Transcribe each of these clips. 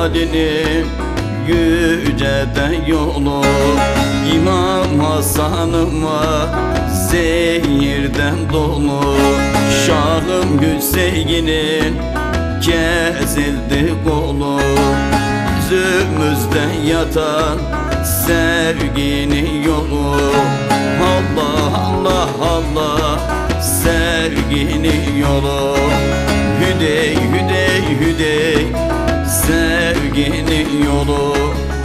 Ali'nin yüceden yolu, İmam Hasan'ıma zehirden dolu. Şahım Hüseyin'in kesildi kolu, yüzümüzde yatan sevginin yolu. Allah Allah Allah sevginin yolu. Hüdey hüdey hüdey sevginin yolu.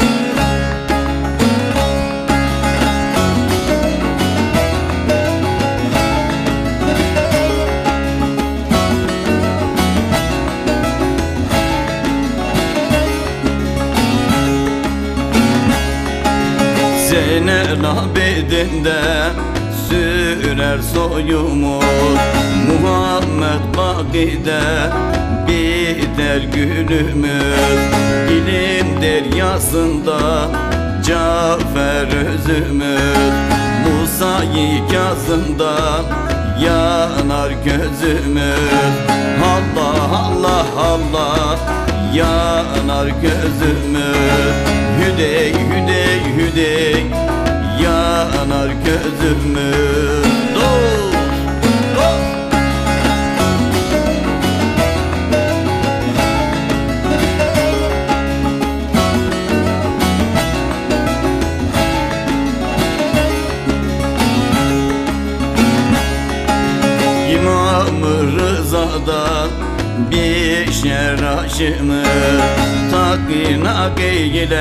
Zeynel abidinde sürer soyumuz, Muhammed Baki'de biter günümüz. İlim deryasında Cafer özümüz, Musa-i Kazım'da yanar gözümüz. Allah Allah Allah yanar gözümüz. Hüdey hüdey hüdey yanar gözümüz. Dost, dost. İmam-ı Rıza'dan bir şeraşımız, takina ile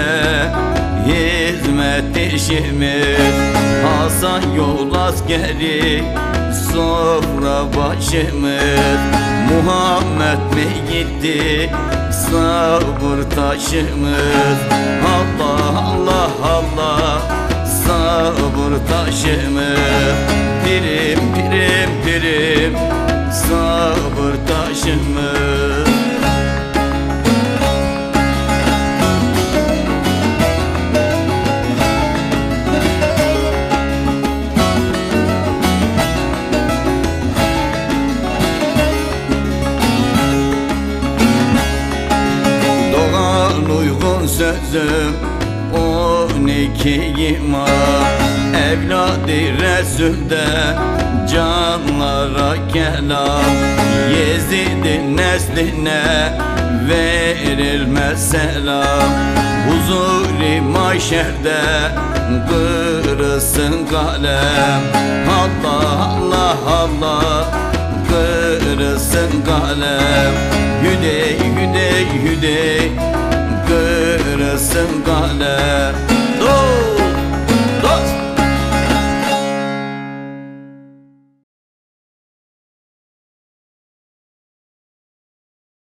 hizmet işimiz. Hasan yol askeri sofra başımız, Muhammed mi gitti sabır taşımız. Allah Allah Allah sabır taşımız. Pirim pirim pirim sabır taşımız. Doğan uygun sözüm 12 imam, evladı Resul'de canlara kelam. Yezid'in nesline verilmez selam, huzur-i mahşerde kırılsın kalem. Allah Allah Allah kırılsın kalem. Hüdey hüdey hüdey kırılsın kalem.